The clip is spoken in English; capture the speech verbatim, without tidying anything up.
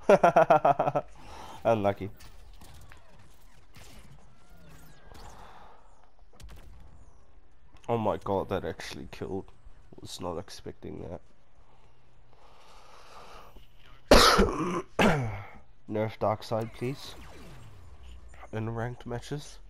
Unlucky. Oh my god, that actually killed. Was not expecting that. Nerf Darkseid, please. In ranked matches.